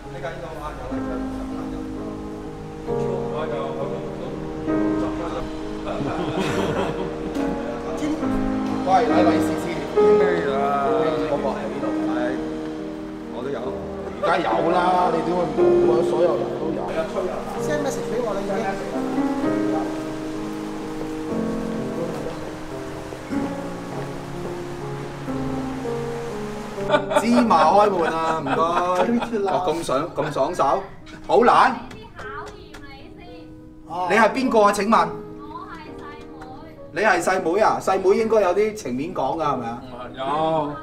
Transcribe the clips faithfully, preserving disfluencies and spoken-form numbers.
呢間呢個話有嚟嘅，我就我都喂，嚟嚟試試邊啊？嗰個喺呢度，係我都有，而家有啦，你點會冇？所有人都有。send message 俾我啦，已經。芝麻開門啊，唔該。哦，咁爽咁爽手，好難。考驗你先。你係邊個啊？請問？我係細妹。你係細妹啊？細妹應該有啲情面講㗎，係咪啊？有。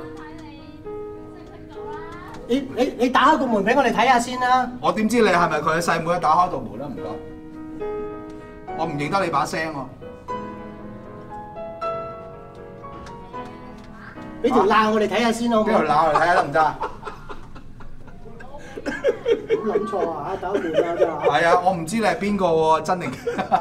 你你你打開個門俾我哋睇下先啦。 我點知你係咪佢嘅細妹？打開道門啦，唔該。我唔認得你把聲喎。 俾條罅我哋睇下先好唔好？ 邊條罅我哋睇下得唔得啊？ 冇諗錯啊！打門啊真係。係啊，我唔知你係邊個喎，真定？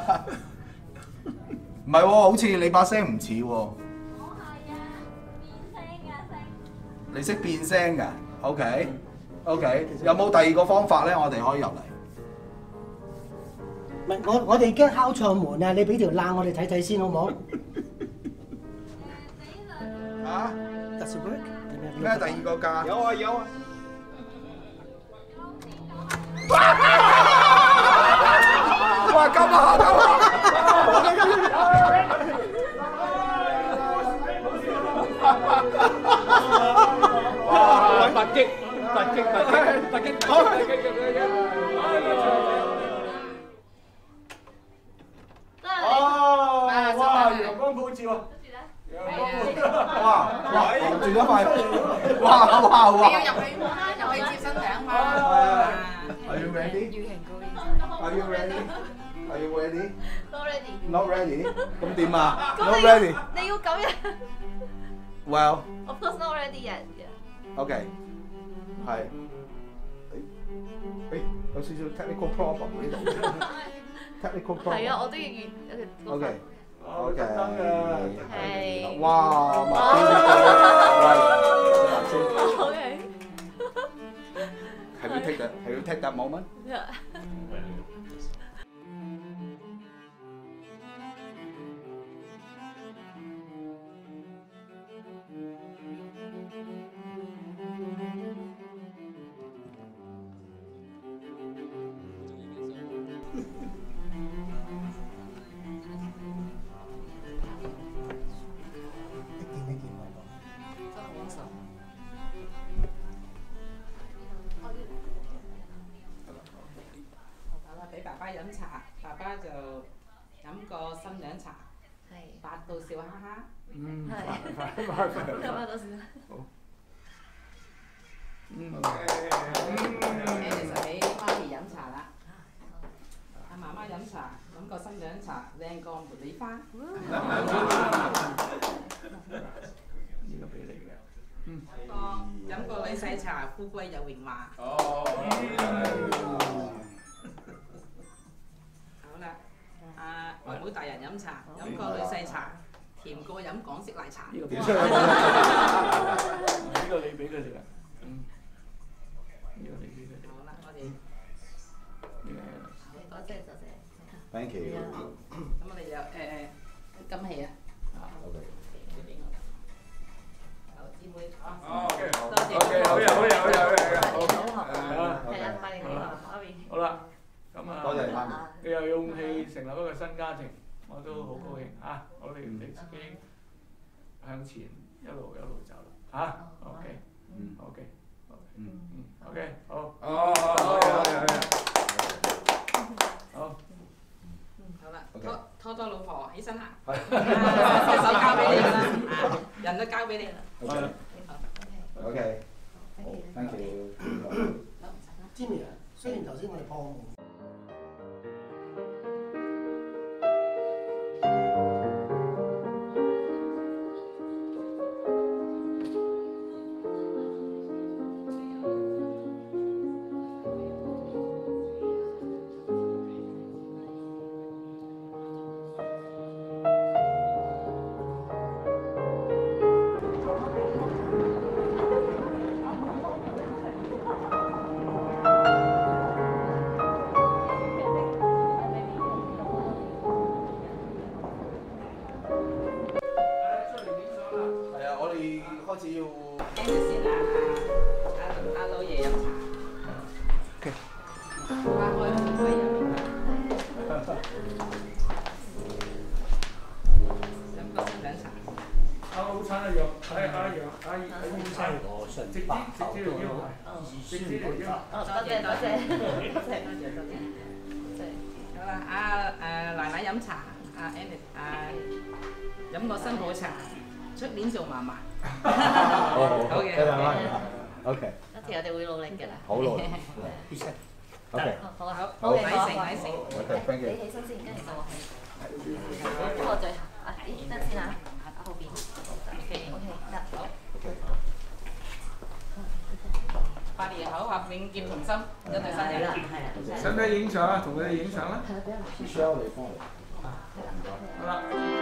唔係喎，好似你把聲唔似喎。我係啊，變聲㗎聲。你識變聲㗎 ？OK OK， 有冇第二個方法咧？我哋可以入嚟。 唔係我我哋驚敲錯門啊！你俾條罅我哋睇睇先好唔好？ 啊？咩第二個價？有啊有啊。哇！咁啊咁啊！哇！突擊突擊突擊突擊突擊！哦！哇！陽光普照喎。哇！哇！轉咗塊，哇哇哇！ 你要入去摸啦，入去接新頂嘛。 Are you ready? Are you ready? Are you ready? Not ready. Not ready? 咁點啊 ？Not ready. 你要咁樣。 Well. Of course not ready yet. OK. 係。誒誒，有少少 technical problem 呢度。Technical problem。 係啊，我都要完。 OK。O K， 係。 哇！麥邊個？ O K。 Have you take that? Have you take that moment? Yeah. 飲茶，爸爸就飲個新娘茶，八度笑哈哈。 嗯， 係。 八八度笑。 好。嗯。 誒就俾媽咪飲茶啦。阿媽媽飲茶，飲個新娘茶，靚過茉莉花。 呢個俾你嘅。嗯。 飲個女婿茶，富貴有榮華。 哦。 阿外母大人飲茶，飲個女婿茶，甜過飲港式奶茶。 呢個俾出嚟。呢個你俾佢哋啦。嗯。呢個你俾佢哋。 好啦，我哋。 多謝多謝。 Thank you。 咁我哋有誒金器啊。 啊 ，OK。 你俾我。好，姊妹。 哦，OK。 多謝。 OK，好嘢，好嘢，好嘢，好嘢。 好學。係啊，快啲好啊，阿 Vy。 好啦。咁啊， 多謝媽咪。 你有勇氣成立一個新家庭，我都好高興嚇！我哋你自己向前一路一路走啦嚇。OK，嗯 ，OK，嗯嗯 ，OK，好。 哦，好嘅，好嘅，好嘅。 好。 嗯，好啦，拖拖拖老婆起身行，手交俾你啦，人都交俾你啦。 OK。好 ，Thank you。 Jimmy 啊，雖然頭先我哋破門。 開開可以飲。飲個新娘茶。 阿好餐一樣，睇阿楊阿阿醫生，直接直接嚟要，直接嚟要。 哦，多謝多謝，多謝多謝多謝。 好啦，阿誒奶奶飲茶，阿 Annie 誒飲個新抱茶，出年做嫲嫲。 好好嘅。 OK。 一條我哋會努力嘅啦。 好努力。OK。 好啊， 好， 好， 禮成禮成。 OK，thank you。 你起身先，跟住就我係。咁我最後啊，咦，等先啊，喺後邊。OK OK，得好。 百年好合，永結同心，一對新人啦。 使唔使影相啊？同佢哋影相啦。 需要你幫我。 好啦。